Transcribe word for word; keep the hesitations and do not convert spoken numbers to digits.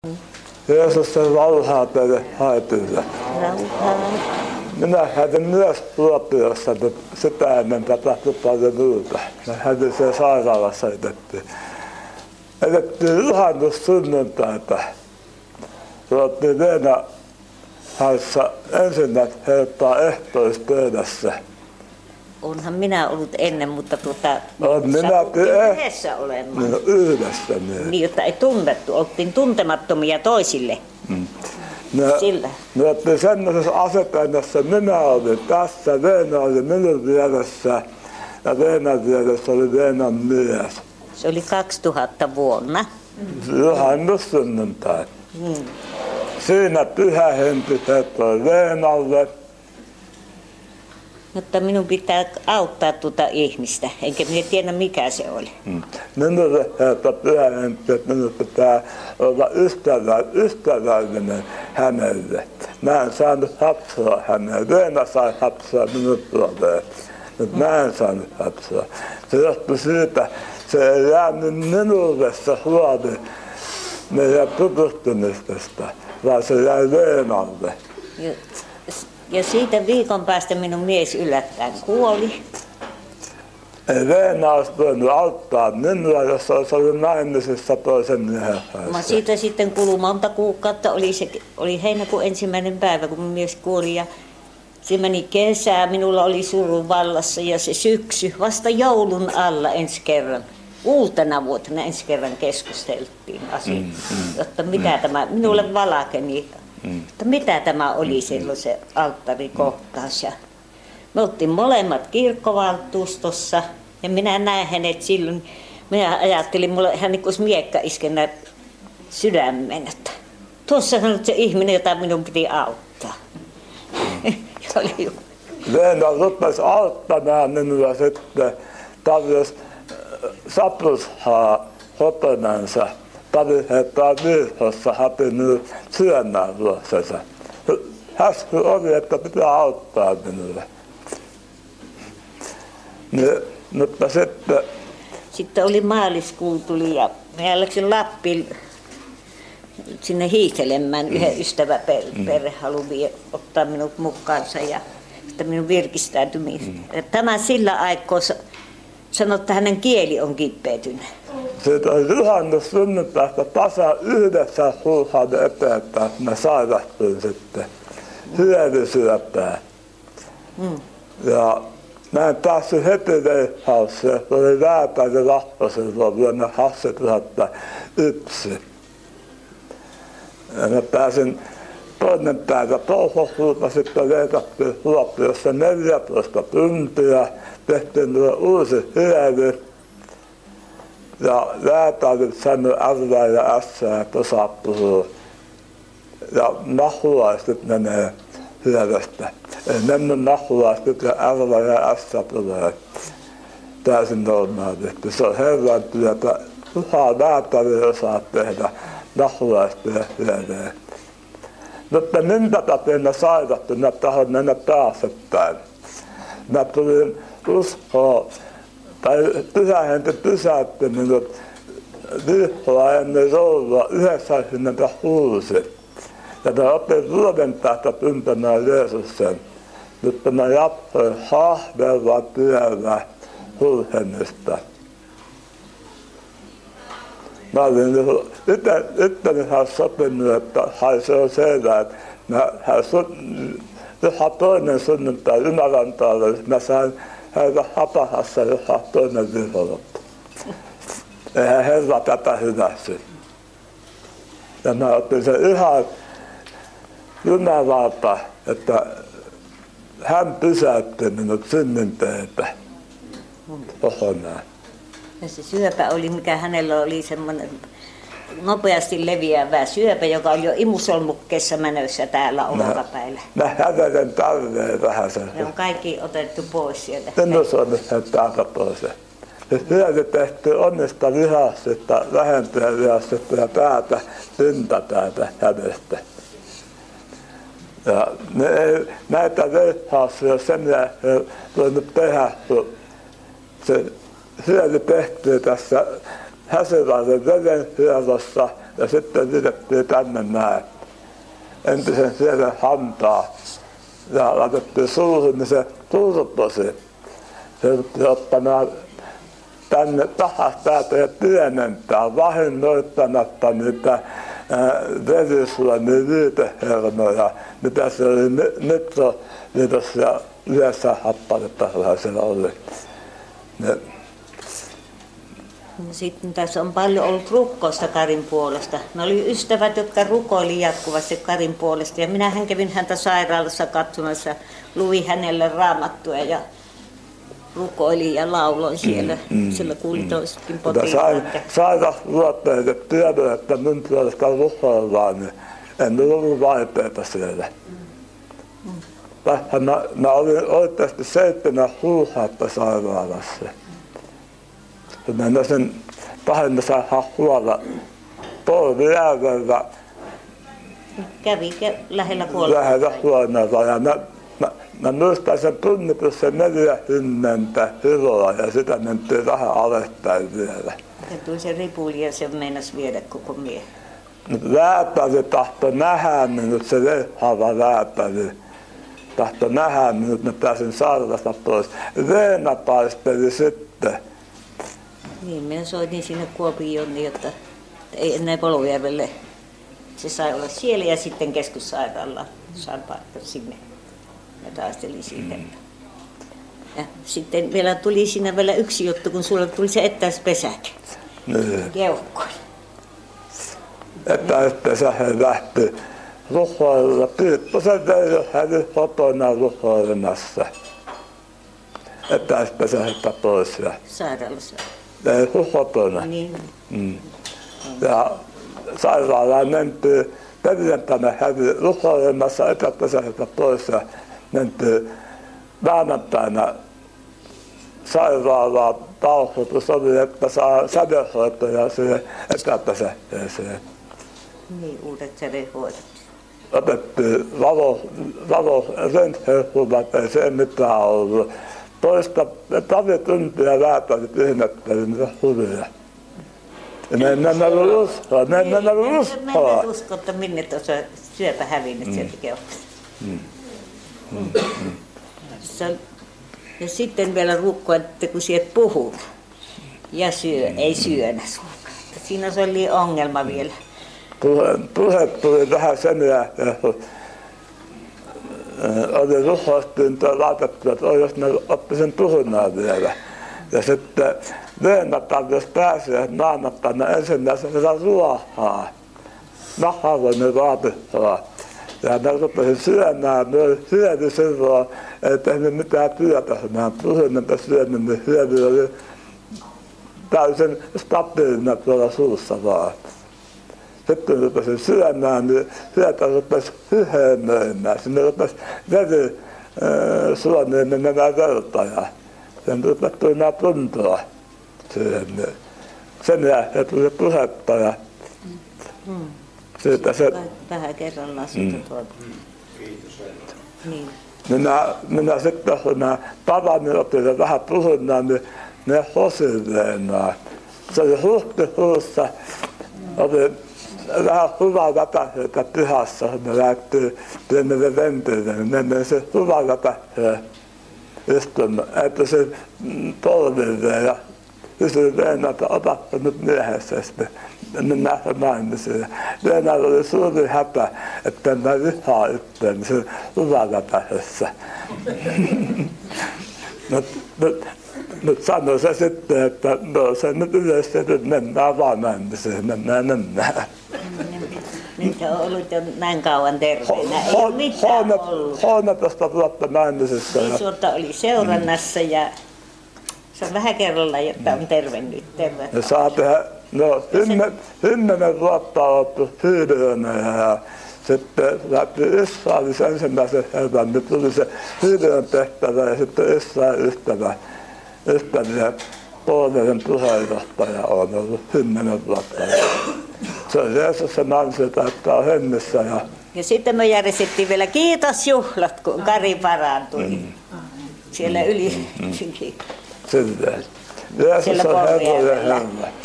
Jeesus sen rauhaa teille haetille. Rauhaa. Minä hätin myös Kuopiossa, että sitä ennen tapahtui paljon muuta. Mä hätin sen sairaalassa etettiin. Etettiin juhannussunnuntaita. Ruottiin Leena Haissa ensinnä heittaa ehtoispöydässä. Onhan minä ollut ennen, mutta tuota, On minä satuttiin eh- yhdessä olemaan. Niin yhdessä niin. Niin, että ei tunnettu, oltiin tuntemattomia toisille. Mm. Ne, Sillä. ne oltiin semmoisessa asetannassa, minä olin tässä, Leena oli minun vieressä ja Leenan vieressä oli Leenan mies. Se oli kaksituhatta vuonna. Juhannussunnuntai. Mm. Siinä Pyhä Henki heittoi Leenalle. Mutta minun pitää auttaa tuota ihmistä, enkä minä tiedä mikä se oli. Mm. Minulle heittoi Pyhä Henki, että minun pitää olla ystävä, ystävällinen hänelle. Mä en saanut hapsua hänelle. Leena sai hapsua minun puoleen. Mutta mä en saanut hapsua. Se johtui siitä, se ei jäänyt minulle se huoli meidän tutustumisesta, vaan se jäi Leenalle. Ja, ja siitä viikon päästä minun mies yllättäen kuoli. Ei Leena olisi voinut auttaa minua, jos olisi ollut naimisissa toisen miehen Mä kanssa. siitä sitten kului monta kuukautta, oli, se, oli heinäkuun ensimmäinen päivä, kun mun mies kuoli. Ja se meni kesää, minulla oli surun vallassa ja se syksy, vasta joulun alla ensi kerran. Uutena vuotena ensi kerran keskusteltiin asiaa, mm, mm, jotta mitä mm, tämä, minulle mm, valakeni, mm, että mitä tämä oli silloin se alttarikohtaus. Ja me oltiin molemmat kirkkovaltuustossa ja minä näin hänet silloin, minä ajattelin, mulla hän niin kuin miekka iskenä sydämen, että tuossa on se ihminen, jota minun piti auttaa. Leena rupesi auttamaan minua sitten, tarjosi sapushaa hotonansa, pari heittaa viihossa, hati minun syömään luoksensa. Häsky oli, että pitää auttaa minulle. Ne, mutta sitten... Sitten oli maaliskuun tuli ja minä läksin Lappiin sinne hiihtelemään. Yhden ystäväperhe halusi ottaa minut mukaansa ja sitten minun virkistäytymistä. Mm. Tämä sillä aikaa sanoi, että hänen kieli on kippeytynyt. Siitä on juhannussunnuntaista tasa yhdessä kuukauden eteenpäin, että mä sairastuin sitten hyödysyöpää. Mm. Ja mä en päässyt heti leihaukseen, se oli lääkäri lahko silloin vuonna kaksituhattayksi. Ja mä pääsin toinen päivä toukokuuta sitten leikattiin Kuopiossa neljätoista tuntia, tehtiin nuo uusi hyödy. Ja lääkärit sanoi ärää ja ässää, että osaa puhua. Ja nahuaiset menee hyödystä. Ei mennyt nahuaiset ja ärää ja ässää tulee täysin normaalisti. Se on herran työtä. Kukaan lääkäri osaa tehdä nahuaista ja hyödyä. Mutta minkä takia mä sairastun, mä tahdon mennä taaksepäin. Mä tulin uskoon, tai Pyhä Henki pysäytti minut viikkoa ennen joulua yhdeksänkymmentäkuusi. Ja mä opin vuoden päästä tuntemaan Jeesuksen. Mutta mä jatkoin kahdella työllä kulkemista. Mä olin itseni sopinut, että se on selvä, että joka toinen sunnuntai Jumalantaalla, mä sain käydä Hapahassa joka toinen viikonloppu. Eihän Herra tätä hyväksy. Ja mä otin sen ihan Jumalalta, että hän pysäytti minut synninteitä kokonaan. Ja se syöpä oli, mikä hänellä oli semmoinen nopeasti leviävä syöpä, joka oli jo imusolmukkeessa menossa täällä olkapäillä. Mä hävelen tarveen vähän sen. Ne on kaikki otettu pois sieltä. Minus on sen täältä pois. Se syöpä tehty onnesta lihastetta, vähentyä lihastetta ja päätä syntä täältä hävestä. Ja ne ei näitä leikkauksia sen jälkeen voinut tehdä, kun se syöpä tehtiin tässä Häsiläisen vedenhyölossa ja sitten liitettiin tänne näin entisen siellä hantaa ja laitettiin suuhun, niin se turposi. Se yritti ottaa tänne tahas täältä ja pienentää vahingoittamatta niitä verisuonen viitehermoja, mitä se oli nitroliitos ja yhdessä happanetta siellä oli. Ne. Sitten tässä on paljon ollut rukkousta Karin puolesta. Ne oli ystävät, jotka rukoili jatkuvasti Karin puolesta. Ja minähän kävin häntä sairaalassa katsomassa, luin hänelle raamattua ja rukoilin ja lauloin siellä. Mm, mm, Sillä kuuli mm. toisetkin potilaat. Sairausluotteet tiedon, että minun puolesta rukoillaan, niin en ollut vaikeita siellä. Mm. Mä, mä olin oikeasti seitsemän kuukautta sairaalassa. Mä sen pahimmassa huolella polvijärvellä. Kävi lähellä kuolemaa. Lähellä kuolemaa. Ja mä, mä, mä muistan sen tunnitus sen neljäkymmentä kiloa ja sitä mentiin vähän alaspäin vielä. Ja tuli se ripuli ja se meinasi viedä koko miehen. Lääkäri tahtoi nähdä minut, se lehava lääkäri. Tahtoi nähdä minut, mä pääsin sairaalasta pois. Veena taisteli sitten. Niin, minä soitin sinne Kuopioon, niin jotta ei enää Polujärvelle. Se sai olla siellä ja sitten keskussairaalaan sain paikka sinne. Ja taistelin siitä. Ja sitten vielä tuli siinä vielä yksi juttu, kun sulle tuli se etäispesäke. Niin. Keuhkoilla. Etäispesäke lähti rukoilla. Piipposen vei hänen kotona rukoilemassa. Etäispesäkettä pois. Sairaalassa. Ei kotona. Niin. Mm. Ja sairaalaan mentiin perjantaina hävi rukoilemassa etäispesäkettä pois ja mentiin maanantaina sairaalaan tauhoitus oli, että saa sädehoitoja siihen etäpesäkkeeseen. Niin, uudet sädehoidot. Otettiin valo, valo röntgenkuvat, ei se mitään ollut. Toista pari tuntia lääkärit ihmettelivät niitä huvia. Ja me emme ollut uskoa, me emme ollut uskoa. Me emme usko, että minne tuossa syöpä hävinnyt sieltä keuhkosta. Mm. Mm. Mm. Ja sitten vielä rukkoa, että kun sieltä puhut ja syö, mm. ei syönä suukaan. Siinä se oli ongelma vielä. Puhe, puhe tuli vähän sen jälkeen, kun oli rukoustin laitettu, että jos ne otti sen puhunaan vielä. Ja sitten Leenataan, jos pääsee maanantaina ensimmäisenä ruohaa, nahavoinen raatihraa. Ja mä rupesin syömään, mä syödin silloin, ei tehnyt mitään työtä. Mä puhuin, että syönyt, niin hyödy oli täysin stabiilina tuolla suussa vaan. Sitten rupesin syömään, niin sieltä rupesi hyhemöimään. Sinne rupesi veri suoneen menemään verta ja sen rupesi tuinaan tuntua siihen. Sen jälkeen tuli puhetta ja mm. siitä se... Vähän kerrallaan sitten mm. tuota. Niin. Minä, minä sitten kun mä tavanin otin vähän puhunaan, niin ne hosileenaan. Se oli huhtikuussa, oli vähän hyvä vätähöitä pihassa, me lähtiin pienelle ventille, niin me meni se hyvä vätähöä istumaan, että se polvilleen ja kysyin Leenalta, että otatko nyt miehessä sitten. En nähdä naimisiin. Leenalla oli suuri hätä, että en mä vihaa itseäni sen luvaläpähdessä. Nyt sanoi se sitten, että no se nyt yleisesti nyt mennään vaan naimisiin, mennään mennään. Nyt on ollut jo näin kauan terveenä, ei ole mitään ollut. kolmetoista vuotta naimisissa. Viisi vuotta oli seurannassa ja se on vähän kerralla, jotta on terve nyt. Terve. Ja saa tehdä, no kymmenen vuotta on oltu hyydöönä ja sitten lähti Israelissa ensimmäisen herran, nyt tuli se hyydöön tehtävä ja sitten Israelin ystävä, ystäviä puolueen puheenjohtaja on ollut kymmenen vuotta. Se on Jeesuksen ansiota, että on hengissä. Ja, ja sitten me järjestettiin vielä kiitosjuhlat, kun Kari parantui. Mm. Siellä yli. Mm. Mm. Silleen. Jeesus on Herra ja Herra.